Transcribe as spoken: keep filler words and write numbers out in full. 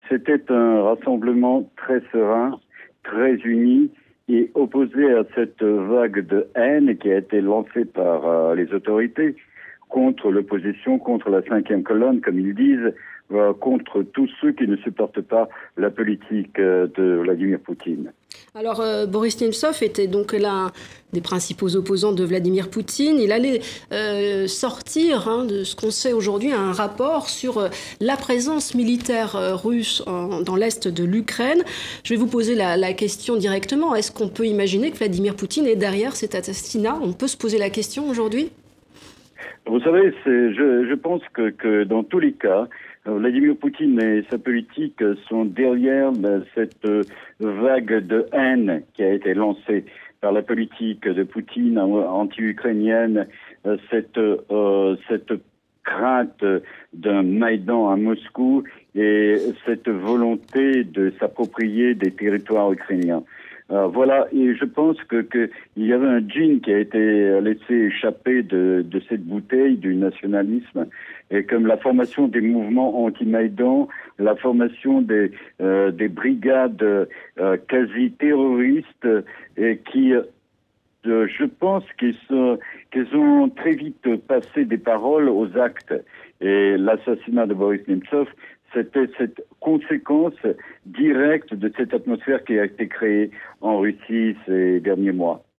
c'était un rassemblement très serein, très uni et opposé à cette vague de haine qui a été lancée par euh, les autorités contre l'opposition, contre la cinquième colonne, comme ils disent, euh, contre tous ceux qui ne supportent pas la politique euh, de Vladimir Poutine. Alors, euh, Boris Nemtsov était donc l'un des principaux opposants de Vladimir Poutine. Il allait euh, sortir, hein, de ce qu'on sait aujourd'hui, un rapport sur euh, la présence militaire euh, russe en, dans l'est de l'Ukraine. Je vais vous poser la, la question directement. Est-ce qu'on peut imaginer que Vladimir Poutine est derrière cet assassinat? On peut se poser la question aujourd'hui? Vous savez, c'est, je, je pense que, que dans tous les cas, Vladimir Poutine et sa politique sont derrière cette vague de haine qui a été lancée par la politique de Poutine anti-ukrainienne, cette, euh, cette crainte d'un Maïdan à Moscou et cette volonté de s'approprier des territoires ukrainiens. Euh, voilà, et je pense que, que il y avait un djinn qui a été laissé échapper de, de cette bouteille du nationalisme, et comme la formation des mouvements anti-Maïdan, la formation des, euh, des brigades euh, quasi-terroristes, et qui, euh, je pense qu'ils sont, qu'ils ont très vite passé des paroles aux actes. Et l'assassinat de Boris Nemtsov, c'était cette conséquence directe de cette atmosphère qui a été créée en Russie ces derniers mois.